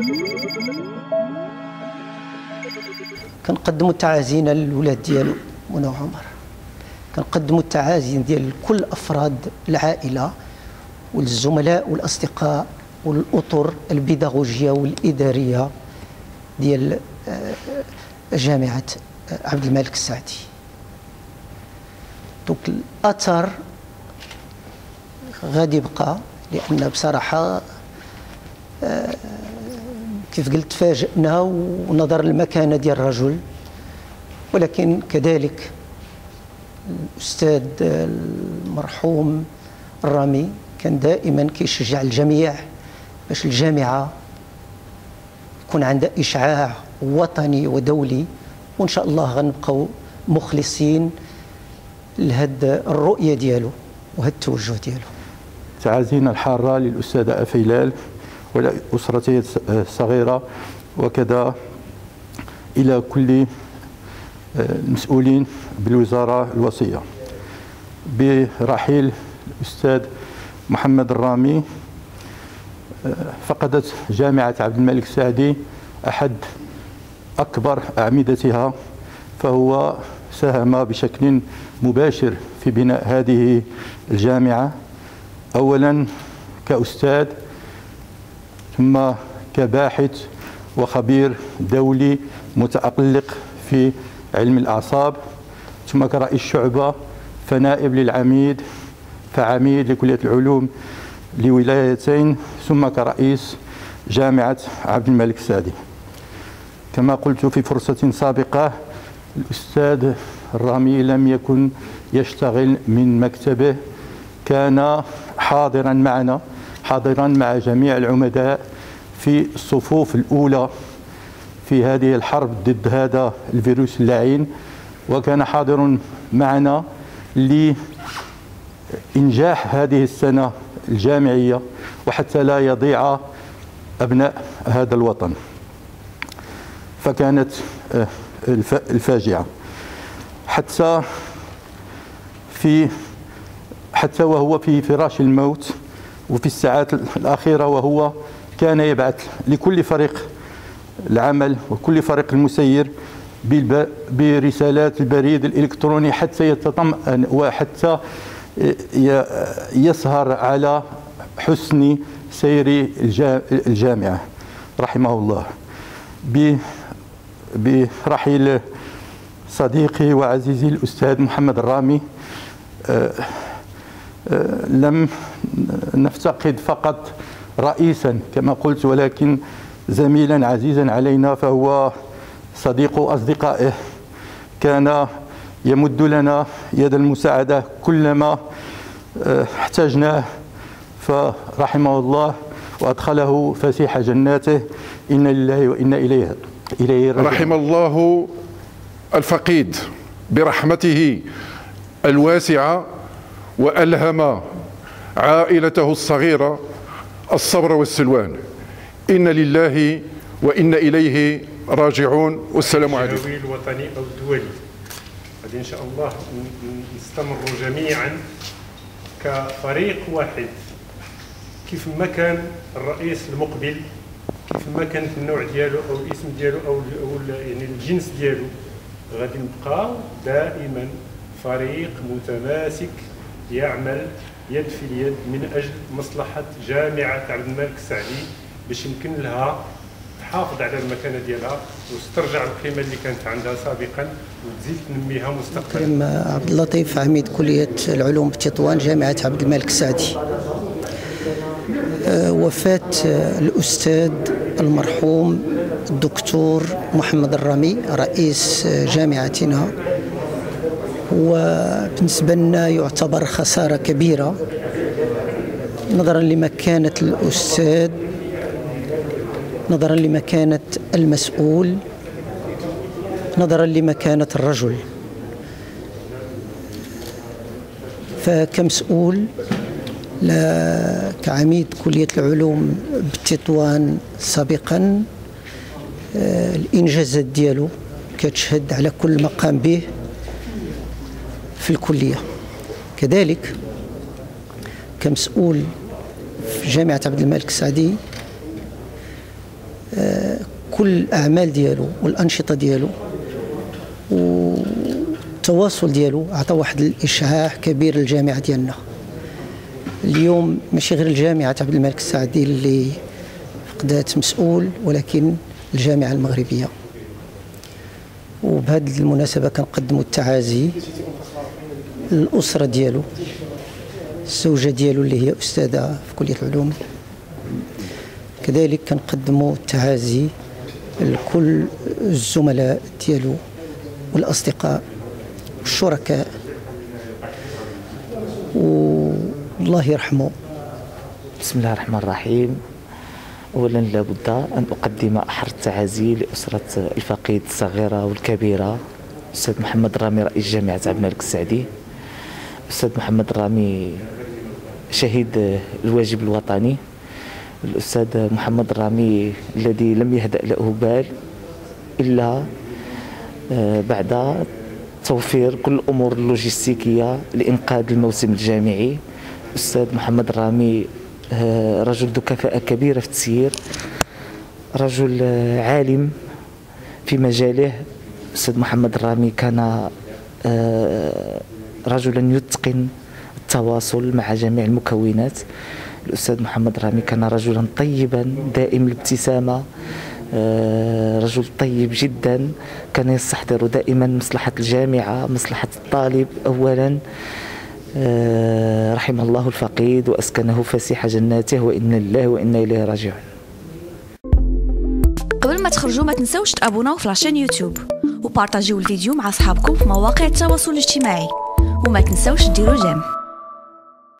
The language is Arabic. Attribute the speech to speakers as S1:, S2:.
S1: كنقدموا التعازينا للولاد ديالو منى وعمر، كنقدموا التعازي ديال كل افراد العائله والزملاء والاصدقاء والاطر البيداغوجيه والاداريه ديال جامعه عبد الملك السعدي. دوك الاثر غادي يبقى، لان بصراحه كيف قلت فاجئنا ونظر المكانه ديال الرجل، ولكن كذلك الاستاذ المرحوم الرامي كان دائما كيشجع الجميع باش الجامعه يكون عندها اشعاع وطني ودولي، وان شاء الله غنبقاو مخلصين لهاد الرؤيه ديالو وهاد التوجه ديالو.
S2: تعازينا الحاره للاستاذه افيلال ولاسرته الصغيره، وكذا الى كل المسؤولين بالوزاره الوصيه برحيل الاستاذ محمد الرامي. فقدت جامعه عبد الملك السعدي احد اكبر اعمدتها، فهو ساهم بشكل مباشر في بناء هذه الجامعه، اولا كاستاذ ثم كباحث وخبير دولي متألق في علم الأعصاب، ثم كرئيس شعبة، فنائب للعميد، فعميد لكلية العلوم لولايتين، ثم كرئيس جامعة عبد الملك السعدي. كما قلت في فرصة سابقة، الأستاذ الرامي لم يكن يشتغل من مكتبه، كان حاضرا معنا، حاضرا مع جميع العمداء في الصفوف الأولى في هذه الحرب ضد هذا الفيروس اللعين، وكان حاضر معنا لإنجاح هذه السنة الجامعية وحتى لا يضيع أبناء هذا الوطن. فكانت الفاجعة حتى وهو في فراش الموت وفي الساعات الأخيرة، وهو كان يبعث لكل فريق العمل وكل فريق المسير برسالات البريد الإلكتروني حتى يتطمئن وحتى يسهر على حسن سير الجامعة رحمه الله. برحيل صديقي وعزيزي الأستاذ محمد الرامي، لم نفتقد فقط رئيسا كما قلت، ولكن زميلا عزيزا علينا، فهو صديق أصدقائه، كان يمد لنا يد المساعدة كلما احتجناه، فرحمه الله وأدخله فسيح جناته. إنا لله وإنا إليه راجعون.
S3: رحم الله الفقيد برحمته الواسعة، وألهم عائلته الصغيرة الصبر والسلوان. إنا لله وإنا إليه راجعون، والسلام عليكم.
S4: الوطني أو الدولي غادي إن شاء الله نستمروا جميعا كفريق واحد، كيف ما كان الرئيس المقبل، كيف ما كانت النوع ديالو أو الاسم ديالو أو يعني الجنس ديالو، غادي نبقى دائما فريق متماسك يعمل يد في اليد من أجل مصلحة جامعة عبد الملك السعدي، باش يمكن لها تحافظ على المكانة ديالها وتسترجع القيمة اللي كانت عندها سابقا وتزيد تنميها مستقبلا.
S1: عبد اللطيف، عميد كلية العلوم بتطوان جامعة عبد الملك السعدي. وفاة الأستاذ المرحوم الدكتور محمد الرامي رئيس جامعتنا وبالنسبة لنا يعتبر خسارة كبيرة، نظرا لمكانة الأستاذ، نظرا لمكانة المسؤول، نظرا لمكانة الرجل. فكمسؤول كعميد كلية العلوم بتطوان سابقا، الإنجازات ديالو كتشهد على كل ما قام به في الكلية. كذلك كمسؤول في جامعة عبد الملك السعدي كل الأعمال ديالو والأنشطة ديالو والتواصل ديالو عطى واحد الإشعاع كبير للجامعة ديالنا. اليوم ماشي غير الجامعة عبد الملك السعدي اللي فقدات مسؤول، ولكن الجامعة المغربية. وبهذه المناسبة كنقدموا التعازي للأسرة ديالو، الزوجة ديالو اللي هي أستاذة في كلية العلوم. كذلك كنقدموا التعازي لكل الزملاء ديالو والأصدقاء والشركاء، والله يرحمه.
S5: بسم الله الرحمن الرحيم. أولا لابد أن أقدم أحر التعازي لأسرة الفقيد الصغيرة والكبيرة الأستاذ محمد الرامي رئيس جامعة عبد الملك السعدي. الأستاذ محمد الرامي شهيد الواجب الوطني، الأستاذ محمد الرامي الذي لم يهدأ له بال إلا بعد توفير كل الأمور اللوجستيكية لإنقاذ الموسم الجامعي. الأستاذ محمد الرامي رجل ذو كفاءة كبيرة في التسيير، رجل عالم في مجاله. الأستاذ محمد الرامي كان رجلا يتقن التواصل مع جميع المكونات. الأستاذ محمد الرامي كان رجلا طيبا دائم الابتسامة، رجل طيب جدا، كان يستحضر دائما مصلحة الجامعة، مصلحة الطالب أولا. رحم الله الفقيد وأسكنه فسيح جناته، وإنا لله وإنا إليه راجعون.
S6: قبل ما تخرجوا ما تنسوش تابوناو في لاشين يوتيوب وبارطاجيو الفيديو مع أصحابكم في مواقع التواصل الاجتماعي، وما تنسوش ديروا جيم.